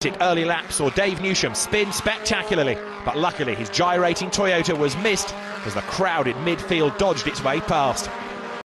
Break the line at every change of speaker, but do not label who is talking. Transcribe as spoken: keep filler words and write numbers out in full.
Early lap saw Dave Newsham spin spectacularly, but luckily his gyrating Toyota was missed as the crowd in midfield dodged its way past.